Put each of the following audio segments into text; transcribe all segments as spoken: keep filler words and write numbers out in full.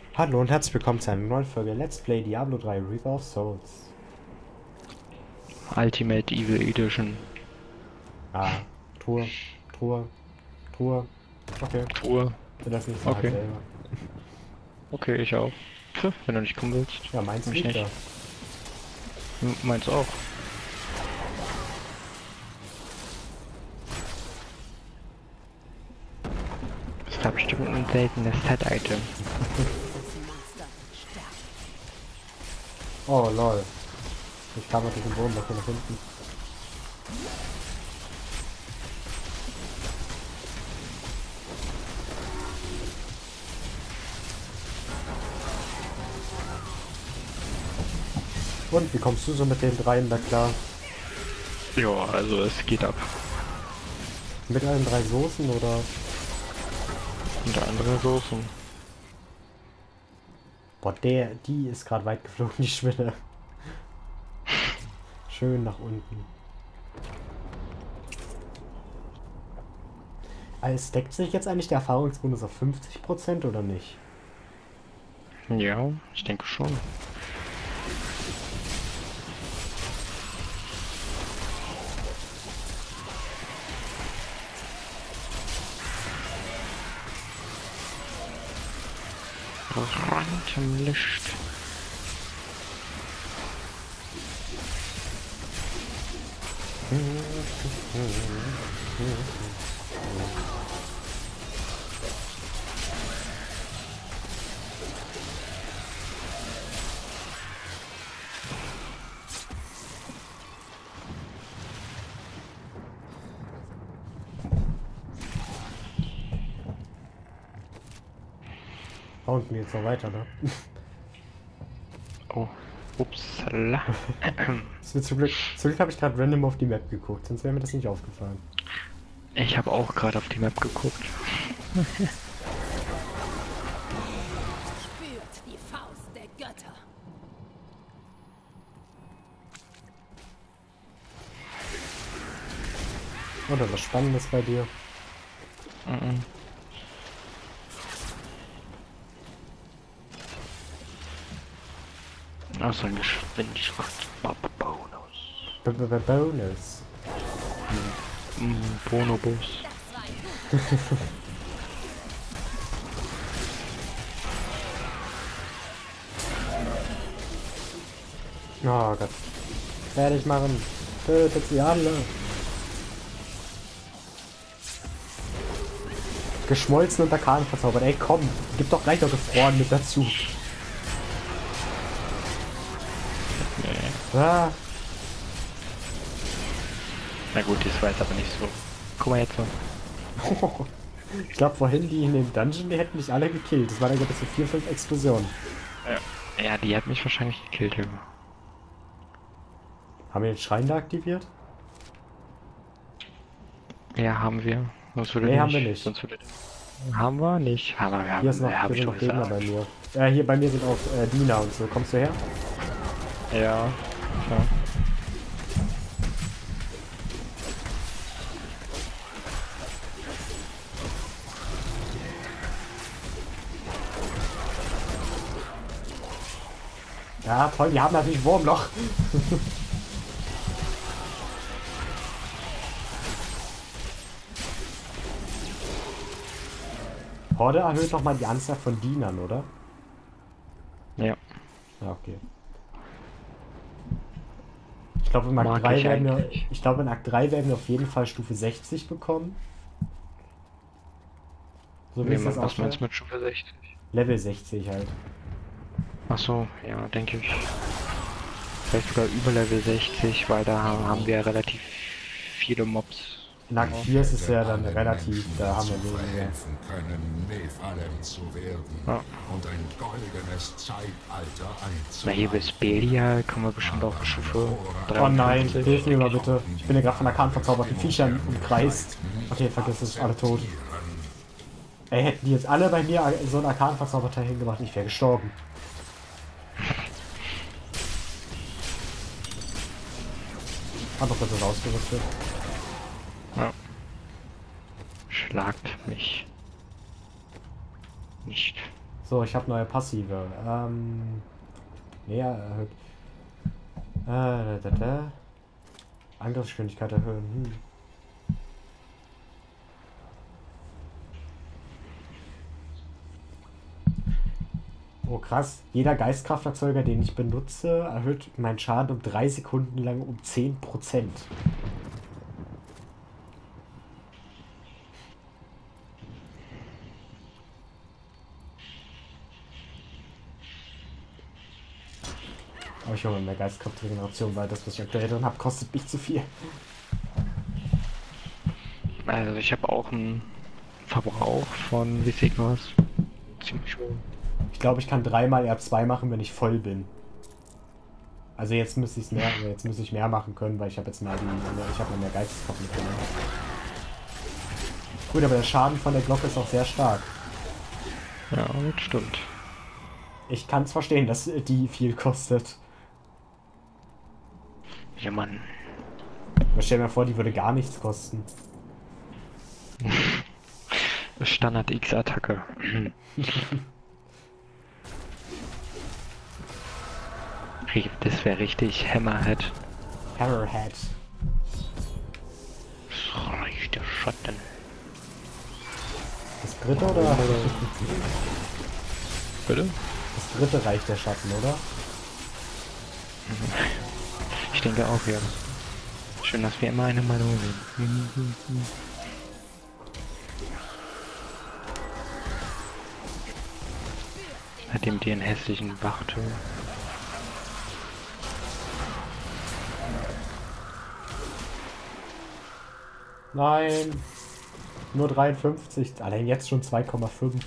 Hallo und herzlich willkommen zu einer neuen Folge Let's Play Diablo drei Reaper of Souls. Ultimate Evil Edition. Ah, Truhe, Truhe, Truhe. Okay, Truhe. wenn das nicht sagt Okay. selber. Okay, ich auch. Pff, wenn du nicht kommen willst. Ja, meins Mich liegt nicht. da. M- Meins auch. Das ist da bestimmt ein seltenes Set-Item. Oh lol. Ich kam durch den Boden hier nach hinten. Und wie kommst du so mit den dreien da klar? Ja, also es geht ab. Mit allen drei Soßen oder? Unter andere Soßen. Boah, der, die ist gerade weit geflogen, die Schwelle. Schön nach unten. Als deckt sich jetzt eigentlich der Erfahrungsbonus auf fünfzig Prozent oder nicht? Ja, ich denke schon. Rantem Licht. Da unten geht's noch weiter, ne? Oh, upsala. Das wird zum Glück, zum Glück habe ich gerade random auf die Map geguckt, sonst wäre mir das nicht aufgefallen. Ich habe auch gerade auf die Map geguckt. Spürt die Faust der Götter. Oder was Spannendes bei dir? Mhm. Außer ein Geschwindigkeit. Bonus. B -b -b Bonus. Mm, Bonobus. Oh Gott. Fertig machen. Tötet sie alle. Geschmolzen und Arkanen verzaubert. Ey, komm. Gib doch gleich noch gefroren mit dazu. Nee. Ah. Na gut, das war jetzt aber nicht so. Guck mal jetzt so. Ich glaube vorhin die in dem Dungeon, die hätten mich alle gekillt. Das waren dann glaube ich so vier, fünf Explosionen. Ja. Ja, die hat mich wahrscheinlich gekillt, Junge. Haben wir den Schrein da aktiviert? Ja, haben wir. Sonst würde Nee, nicht, haben wir nicht. Sonst würde haben wir nicht. Aber wir haben, Hier, ist noch, ja, hab hier ich sind doch noch Gegner gesagt. bei mir. Äh, hier bei mir sind auch äh, Diener und so. Kommst du her? Ja. Klar. Ja, toll, die haben natürlich Wurmloch. Horde erhöht noch mal die Anzahl von Dienern, oder? Ja. Ja, okay. Ich glaube, in Akt Mag drei ich werden wir, eigentlich. ich glaube, in Akt drei werden wir auf jeden Fall Stufe sechzig bekommen. So wie Nee, es das was meinst ausschaut. du mit Stufe sechzig? Level sechzig halt. Ach so, ja, denke ich. Vielleicht sogar über Level sechzig, weil da haben wir relativ viele Mobs. In Akt vier ist es ja dann relativ, da haben wir weniger. verhelfen können, Nephalem zu werden Ja. und ein goldenes Zeitalter Na hier einzuleiten. bis Belia kommen wir bestimmt auf Stufe Oh nein, dreiundfünfzig. hilf mir mal bitte. Ich bin ja gerade von Arkan verzauberten Viechern umkreist. Okay, vergiss es, alle tot. Ey, hätten die jetzt alle bei mir so einen Arkan verzauberter hingemacht, ich wäre gestorben. Aber kurz rausgerüstet. Ja. Schlagt mich. Nicht. So, ich habe neue Passive. Ähm. Nee, erhöht. Äh, da, da, da. Angriffsgeschwindigkeit erhöhen. Hm. Oh krass, jeder Geistkrafterzeuger, den ich benutze, erhöht meinen Schaden um drei Sekunden lang um zehn Prozent. Aber ich hole mir mehr Geistkraftregeneration, weil das, was ich aktuell drin habe, kostet mich zu viel. Also ich habe auch einen Verbrauch von, wie sieht was? Ziemlich hoch. Ich glaube, ich kann dreimal R zwei machen, wenn ich voll bin. Also jetzt müsste ich mehr, also jetzt müsste ich mehr machen können, weil ich habe jetzt mal die, ich habe mal mehr Geisteskraft mitgenommen. Gut, aber der Schaden von der Glocke ist auch sehr stark. Ja, das stimmt. Ich kann es verstehen, dass die viel kostet. Ja, Mann. Aber stell dir mal vor, die würde gar nichts kosten. Standard-X-Attacke. Das wäre richtig Hammerhead. Hammerhead. Das Reich der Schatten. Das dritte oder? Bitte? Das dritte Reich der Schatten, oder? Ich denke auch, ja. Schön, dass wir immer eine Meinung sind. Hat dem den hässlichen Wachturm. Nein. Nur dreiundfünfzig. Allein jetzt schon zwei Komma fünf.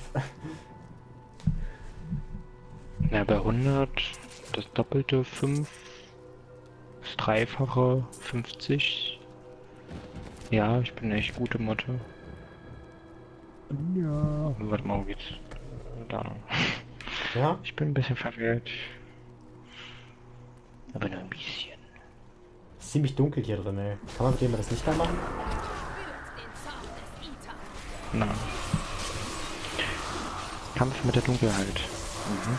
Ja, bei hundert das doppelte fünf, das dreifache fünfzig. Ja, ich bin echt gute Mathe. Ja. Warte mal, wo geht's? Da. Ja? Ich bin ein bisschen verwirrt. Aber nur ein bisschen. Ist ziemlich dunkel hier drin, ey. Kann man mit dem das nicht mehr machen? Nein. Kampf mit der Dunkelheit. Mhm.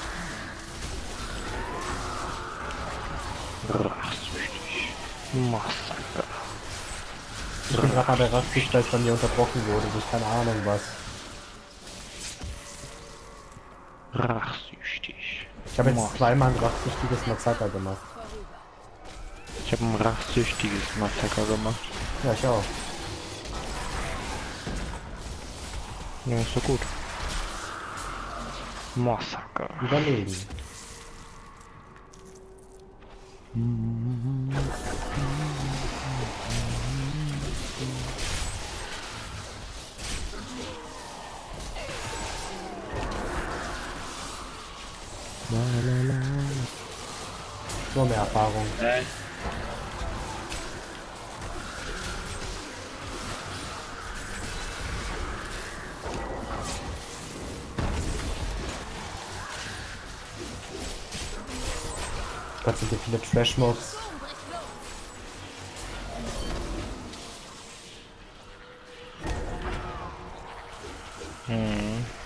Rachsüchtig. Massaker. Ich bin gerade mal der Rachsüchtig, weil es bei mir unterbrochen wurde. Durch keine Ahnung was. Rachsüchtig. Ich habe jetzt Massaker. zweimal ein rachsüchtiges Massaker gemacht. Ich habe ein rachsüchtiges Massaker gemacht. Ja, ich auch. Ja, ist so gut. Massaker. Überlegen. So mehr Erfahrung. Äh. Gott, sind hier viele Trash-Mobs. Hm.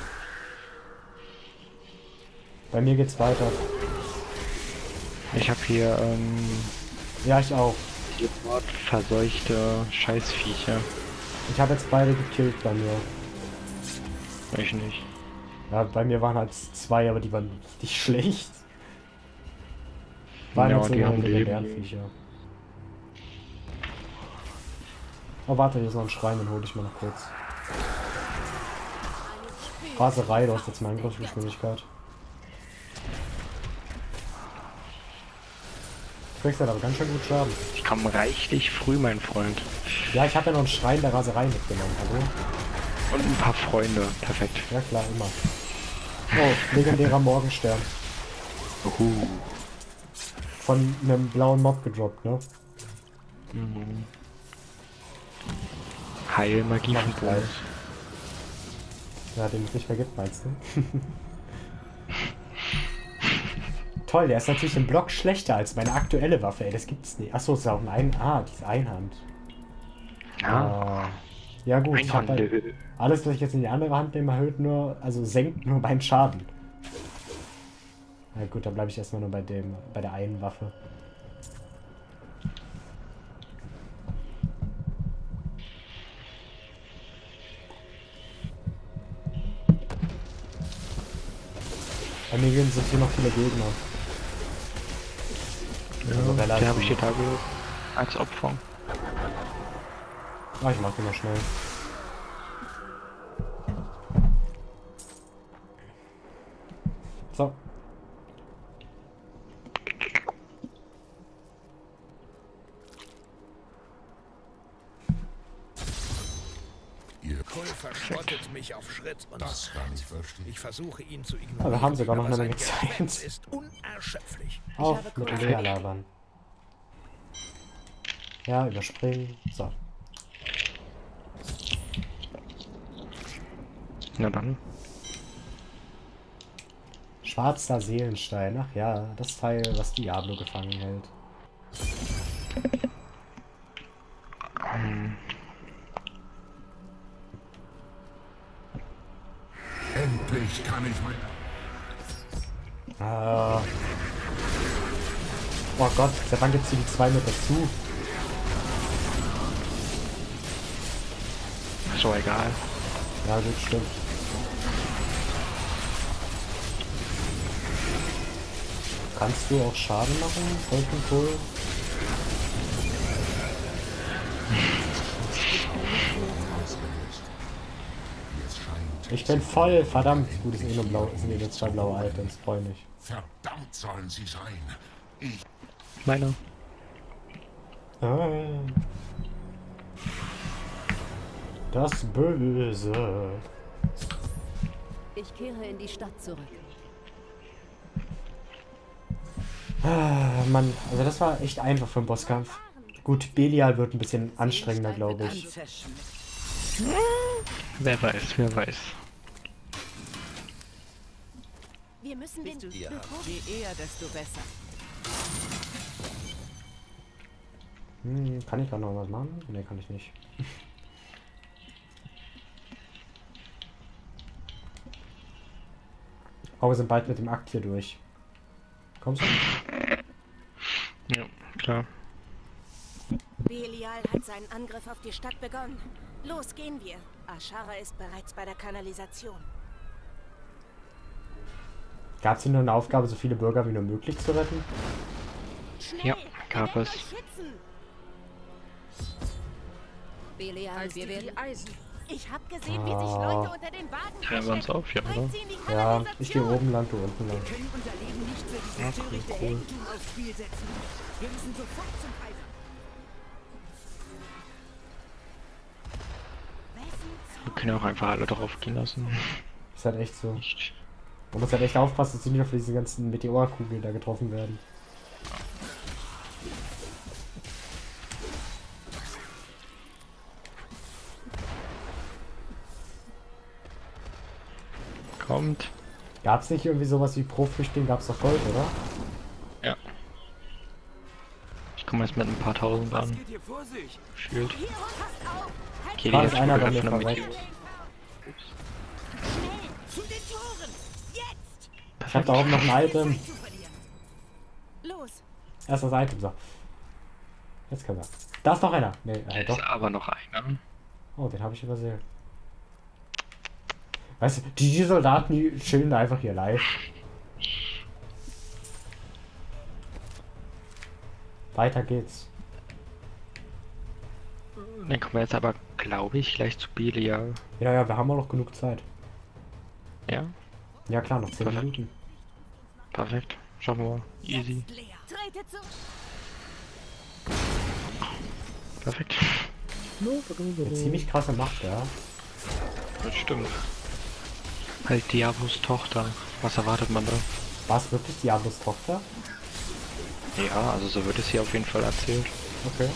Bei mir geht's weiter. Ich habe hier ähm, Ja, ich auch. verseuchte Scheißviecher. Ich habe jetzt beide gekillt bei mir. Ich nicht. Ja, bei mir waren halt zwei, aber die waren richtig schlecht. Waren Ja, jetzt die so haben legendären Leben. Viecher. Oh, warte, hier ist noch ein Schrein, den hole ich mal noch kurz. Raserei, du hast jetzt meine Angriffsgeschwindigkeit. Du kriegst halt aber ganz schön gut Schaden. Ich komme reichlich früh, mein Freund. Ja, ich habe ja noch einen Schrein der Raserei mitgenommen, also. Und ein paar Freunde. Perfekt. Ja klar, immer. Oh, legendärer Morgenstern. Uhu. Von einem blauen Mob gedroppt, ne? Mhm. Heilmagie Mach von ich gleich. Boss. Ja, den es nicht mehr gibt, meinst du? Toll, der ist natürlich im Block schlechter als meine aktuelle Waffe, ey, das gibt's nicht. Achso, ist ja auch ein, ein Ah, diese Einhand. Ja. Ah. Ja gut, Ein ich hab halt, Handel. alles, was ich jetzt in die andere Hand nehme, erhöht nur, also senkt nur meinen Schaden. Na gut, dann bleibe ich erstmal nur bei dem, bei der einen Waffe. Bei mir sind hier noch viele Gegner. Also Ja, relativ. den habe ich dir da ge- als Opfer. Ah, ich mach den mal schnell. So. Ihr Kull verspottet mich auf Schritt und das kann ich verstehen. ich versuche ihn zu Ah, ignorieren. wir haben sogar noch aber eine Menge sein Geschwätz Zeit. ist unerschöpflich. Auf habe mit dem Kohle. Leerlabern. Ja, überspringen. So. Na dann. Schwarzer Seelenstein. Ach ja, das Teil, was Diablo gefangen hält. Endlich kann ich mein... Ah. Oh Gott, seit wann gibt's hier die zwei mit dazu? Ist doch egal. Ja, gut, stimmt. Kannst du auch Schaden machen, Teufenkohl? ausgelöst. Wie es scheint, Ich bin voll, verdammt. Gut, es sind eh nur, blau, es sind eh nur zwei blaue Items, freu mich. verdammt sollen sie sein. Ich Meiner. Ah. Das Böse. Ich kehre in die Stadt zurück. Ah, Mann, also das war echt einfach für den Bosskampf. Gut, Belial wird ein bisschen anstrengender, glaube ich. Wer weiß, wer weiß. Wir müssen den Ja. Bevor- Je eher, desto besser. Hm, kann ich auch noch was machen? Ne, kann ich nicht. Aber wir sind bald mit dem Akt hier durch. Kommst du? Ja, klar. Belial hat seinen Angriff auf die Stadt begonnen. Los, gehen wir. Ashara ist bereits bei der Kanalisation. Gab es hier nur eine Aufgabe, so viele Bürger wie nur möglich zu retten? Schnell! Ja, gab bedeckt es. euch Schützen! Belial, Als wir die werden... Eisen. Ich hab gesehen, wie sich Ah. Leute unter den Wagen Teilen wir uns auf, ja, Bringt oder? sie in die Ja, ich gehe Kanalisation! oben lang, du unten lang. Wir können unser Leben nicht für dieses Ja, törichte cool. Heldentum aufs Spiel setzen. Wir müssen sofort zum Kaiser. Wir können ja auch einfach alle drauf gehen lassen. Ist halt echt so. Nicht. Man muss halt echt aufpassen, dass sie nicht auf diese ganzen Meteorkugeln da getroffen werden. Kommt. Gab es nicht irgendwie sowas wie pro Flüchtling? Gab es doch Gold, oder? Ja. Ich komme jetzt mit ein paar tausend an. Geht hier vor sich? Shield. Hier, passt auf! Halt Okay, Da die ist hat einer schon bei mir geöffnet mit verreckt. schnell! Zu den Toren! Jetzt! Ich hab da oben noch ein Item. Zeit zu verlieren. Los! Erst das Item, so. Jetzt können wir. Da ist noch einer. Nee, Da äh, ist doch. aber noch einer. Oh, den habe ich übersehen. Weißt du, die, die Soldaten, die chillen da einfach hier live. Weiter geht's. Dann kommen wir jetzt aber, glaube ich, gleich zu Belial. Ja, ja, wir haben auch noch genug Zeit. Ja, Ja klar, noch zehn Perfekt. Minuten. perfekt. Schauen wir mal. Easy. Leer. Trete zu! Perfekt. Eine ziemlich krasse Macht, ja. Das stimmt. Halt Diablos Tochter. Was erwartet man da? War es wirklich Diablos Tochter? Ja, also so wird es hier auf jeden Fall erzählt. Okay.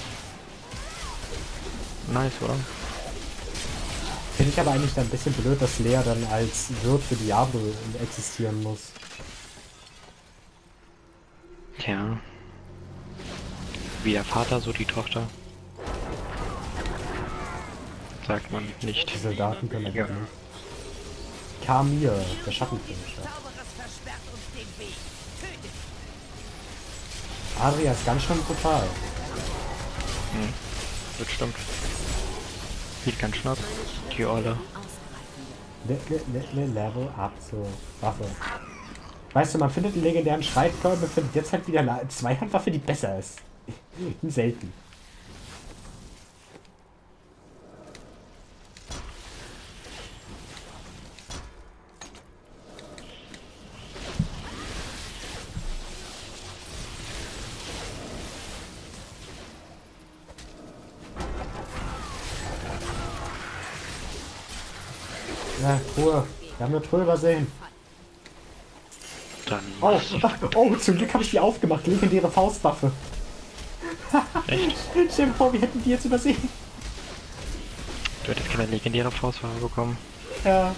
Nice, oder? Finde ich aber eigentlich dann ein bisschen blöd, dass Lea dann als Wirt für Diablo existieren muss. Tja. Wie der Vater, so die Tochter. sagt man nicht. Die Soldaten können das Ja. nicht. Kamir, der Schattenfinisher. Zauberes versperrt uns den Weg. Tötet Adria ist ganz schön brutal. Hm. Das stimmt. Geht ganz schnapp. Die Olle. Le le le le Level up zur Waffe. Weißt du, man findet einen legendären Streitkolben, man findet jetzt halt wieder eine Zweihandwaffe, die besser ist. Selten. Ja, Truhe. Wir haben eine Truhe übersehen. Dann. Oh, oh, zum Glück habe ich die aufgemacht. Legendäre Faustwaffe. Echt? Stell dir vor, wir hätten die jetzt übersehen. Du hättest keine legendäre Faustwaffe bekommen. Ja.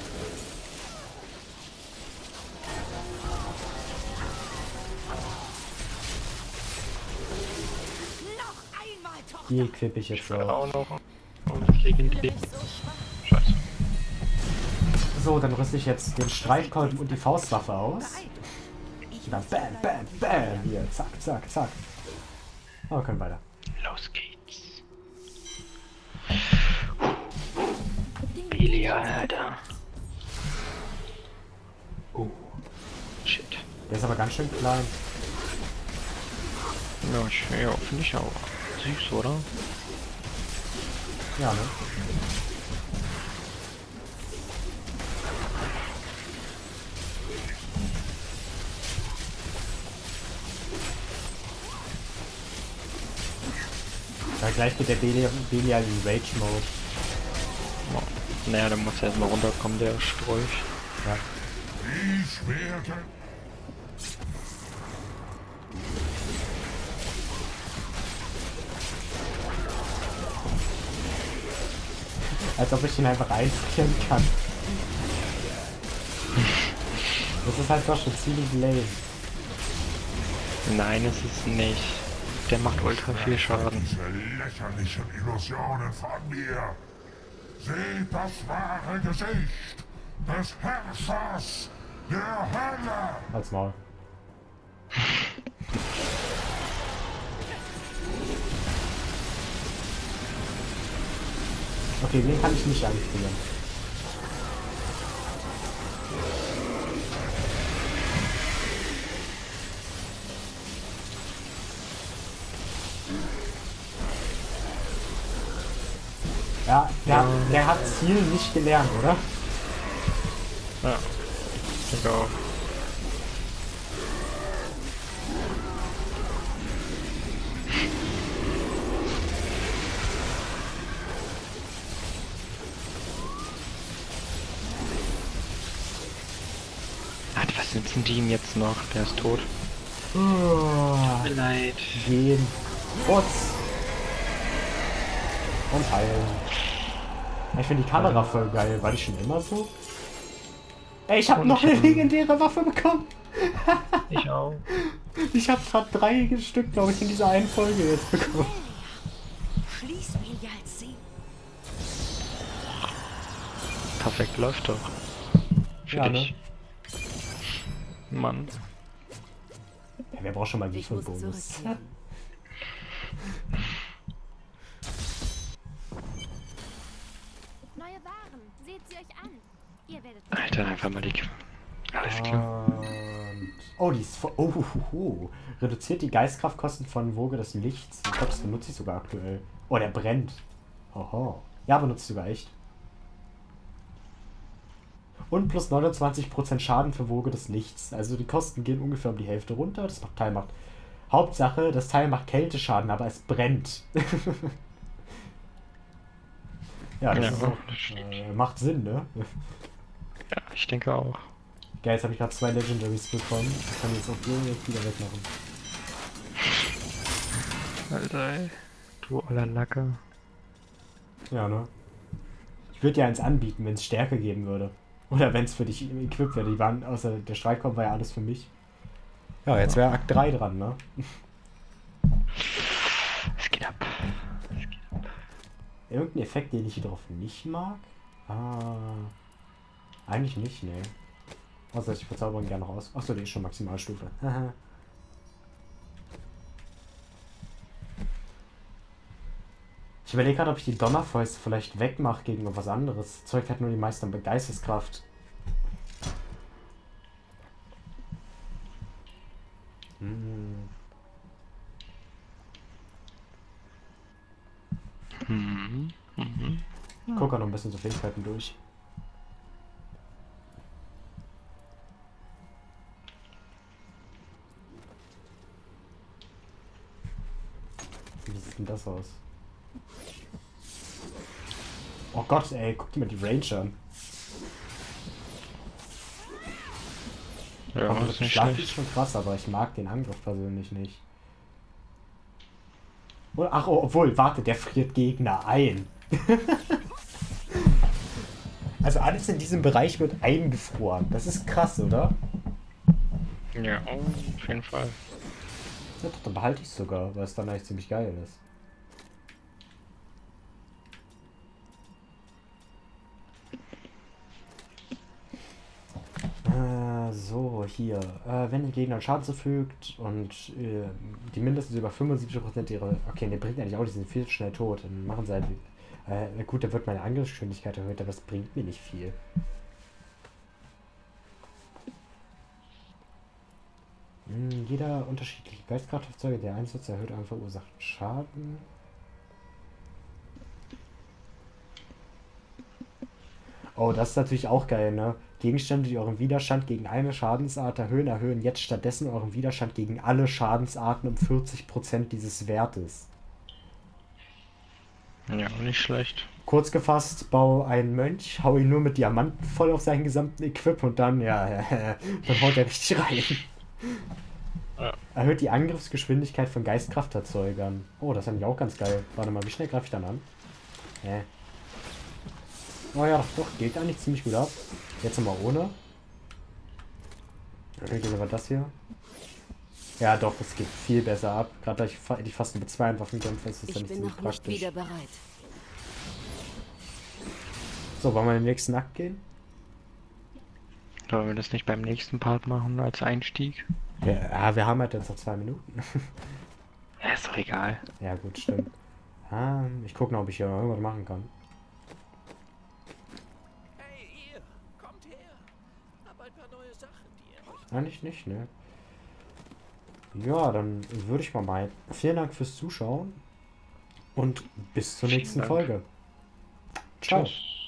noch einmal, Tochter. Die equippe ich jetzt so. Auch noch. Und legendär. Scheiße. So, dann rüste ich jetzt den Streitkolben und die Faustwaffe aus. Und dann bam, bam, bam. Hier, zack, zack, zack. Oh, wir können weiter. Los geht's. Belia, Alter. Oh. Shit. Der ist aber ganz schön klein. Ja, ich, ja finde ich auch. Süß, oder? Ja, ne? Ja, gleich geht der Belia, Belia in Rage-Mode. Oh. Naja, dann muss er erstmal runterkommen, der Strolch. Ja. Ich werde... Als ob ich ihn einfach einfrieren kann. Das ist halt doch schon ziemlich lame. Nein, es ist nicht. Der macht ultra viel Schaden. Diese lächerlichen Illusionen von mir. Seht das wahre Gesicht des Herrschers der Hölle. Als Maul. Okay, den kann ich nicht einfrieren. Ja, der, der hat Ziel nicht gelernt, oder? Ja. Ich denke auch. Ah, was nützen die ihm jetzt noch? Der ist tot. Oh, Tut mir leid. gehen. Putz. Und heilen. Ich finde die Kamera voll geil. War die schon immer so? Ey, ich habe Und noch ich eine hab- legendäre Waffe bekommen. Ich auch. Ich habe gerade drei Stück, glaube ich, in dieser einen Folge jetzt bekommen. Schließ weniger als sie. Perfekt, läuft doch. Für Ja, dich. Mann. Ja, wer braucht schon mal Ich muss Bonus? zurückkehren. Neue Waren. Seht sie euch an. Ihr werdet Alter, einfach mal die... Alles klar. Und... Oh, die ist voll... Oh, oh, oh. Reduziert die Geistkraftkosten von Woge des Lichts. Ich glaube, das benutze ich sogar aktuell. Oh, der brennt. Oho. Ja, benutze ich sogar echt. Und plus neunundzwanzig Prozent Schaden für Woge des Lichts. Also die Kosten gehen ungefähr um die Hälfte runter. Das Teil macht... Hauptsache, das Teil macht Kälteschaden, aber es brennt. Ja, das Ja, ist auch, das stimmt. äh, macht Sinn, ne? Ja, ich denke auch. Geil, jetzt habe ich gerade zwei Legendaries bekommen. Ich kann jetzt auch direkt wieder wegmachen. Alter, ey. Du aller Lacker. Ja, ne? Ich würde dir eins anbieten, wenn es Stärke geben würde. Oder wenn es für dich equipped wäre. Die waren, außer der Streitkolben war ja alles für mich. Ja, jetzt wäre Akt drei dran, ne? Es geht ab. Es geht ab. irgendein Effekt, den ich hier drauf nicht mag? Ah, eigentlich nicht, ne. Außer ich verzauber ihn gerne raus. Achso, die ist schon Maximalstufe. Ich überlege gerade, ob ich die Donnerfäuste vielleicht wegmache gegen was anderes. Das Zeug hat nur die meiste Geisteskraft. Hm. Mhm. Mhm. Ich gucke auch noch ein bisschen so Fähigkeiten durch. Wie sieht denn das aus? Oh Gott, ey, guck dir mal die Range an. Ja, das ist nicht Schlag ist schlecht. schon krass, aber ich mag den Angriff persönlich nicht. Oh, ach, oh, obwohl, warte, der friert Gegner ein. Also alles in diesem Bereich wird eingefroren. Das ist krass, oder? Ja, auf jeden Fall. Ja, doch, dann behalte ich es sogar, weil es dann eigentlich ziemlich geil ist. Äh, so, hier. Äh, wenn die Gegner Schaden zufügt und äh, die mindestens über fünfundsiebzig Prozent ihrer... Okay, der bringt eigentlich auch, die sind viel zu schnell tot. Dann machen sie halt... Äh, gut, da wird meine Angriffsgeschwindigkeit erhöht, aber das bringt mir nicht viel. Hm, jeder unterschiedliche Geistkraftaufzeuge, der Einsatz erhöht einen verursachten Schaden. Oh, das ist natürlich auch geil, ne? Gegenstände, die euren Widerstand gegen eine Schadensart erhöhen, erhöhen jetzt stattdessen euren Widerstand gegen alle Schadensarten um vierzig Prozent dieses Wertes. Ja, nicht schlecht. Kurz gefasst, bau einen Mönch, hau ihn nur mit Diamanten voll auf seinen gesamten Equip und dann, ja, dann haut er richtig rein. Ja. Erhöht die Angriffsgeschwindigkeit von Geistkrafterzeugern. Oh, das ist eigentlich auch ganz geil. Warte mal, wie schnell greife ich dann an? Hä? Oh ja, doch, doch, geht eigentlich ziemlich gut ab. Jetzt nochmal ohne. Okay, gehen wir das hier. Ja, doch, es geht viel besser ab. Gerade da ich, fa ich fast mit zwei Waffen kämpfe, ist das Ich dann nicht bin ziemlich noch nicht praktisch. wieder bereit. So, wollen wir in den nächsten Akt gehen? Sollen wir das nicht beim nächsten Part machen als Einstieg? Ja, ja, wir haben halt jetzt noch zwei Minuten. Ja, ist doch egal. Ja, gut, stimmt. Ah, ich gucke noch, ob ich hier irgendwas machen kann. Hey, ihr, kommt her. Hab ein paar neue Sachen, die ihr euch... Eigentlich nicht, ne? Ja, dann würde ich mal meinen. Vielen Dank fürs Zuschauen und bis zur Vielen nächsten Dank. Folge. Ciao. Tschüss.